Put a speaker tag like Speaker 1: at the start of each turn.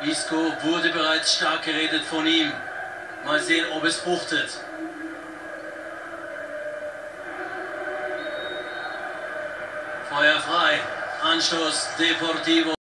Speaker 1: Isco wurde bereits stark geredet von ihm. Mal sehen, ob es fruchtet. Feuer frei. Anstoß Deportivo.